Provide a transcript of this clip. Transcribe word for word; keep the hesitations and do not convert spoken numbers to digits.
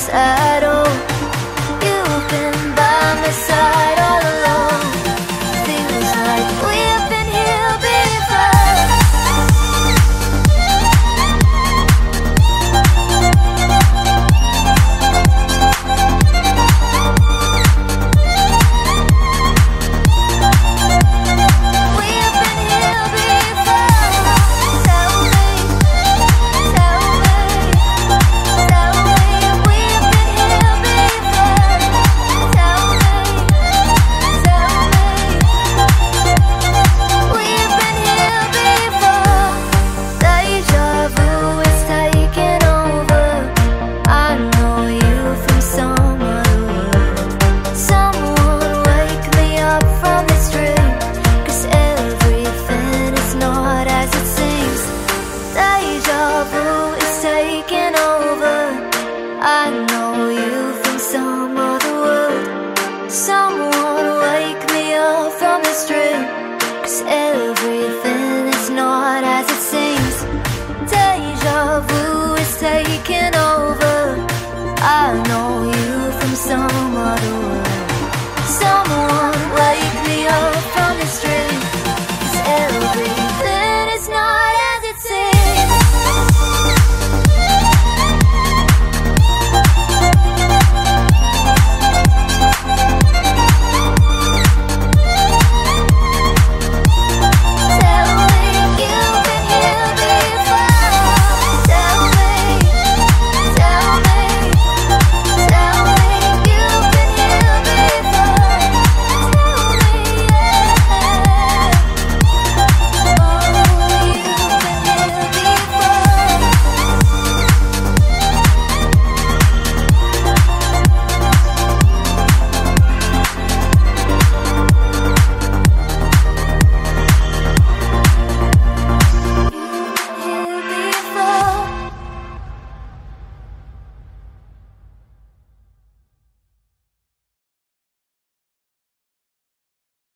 this at all. You've been by my side all along. Feels like we've been here before. We've been here before. Tell me, tell me, tell me we've been here before. Tell me, tell me we've been here before. Deja vu is taking over. I know you from some other world. Someone wake me up from this dream, 'cause everything is not as it seems. Deja vu is taking over. I know you from some other world. Someone wake me up from this dream, 'cause everything is not as it seems. Deja vu is taking over. I